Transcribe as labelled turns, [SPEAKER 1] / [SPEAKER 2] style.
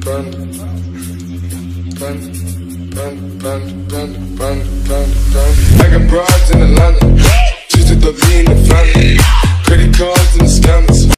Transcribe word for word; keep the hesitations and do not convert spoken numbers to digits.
[SPEAKER 1] panda, panda, panda, panda, panda, panda, panda. I got broads in Atlanta, just to the lean in the family.